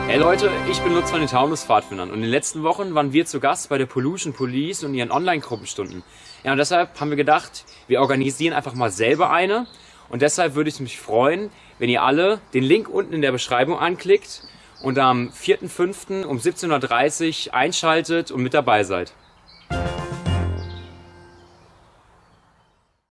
Hey Leute, ich bin Lutz von den Taunus-Pfadfindern und in den letzten Wochen waren wir zu Gast bei der Pollution Police und ihren Online-Gruppenstunden. Ja, und deshalb haben wir gedacht, wir organisieren einfach mal selber eine und deshalb würde ich mich freuen, wenn ihr alle den Link unten in der Beschreibung anklickt und am 4.5. um 17:30 Uhr einschaltet und mit dabei seid.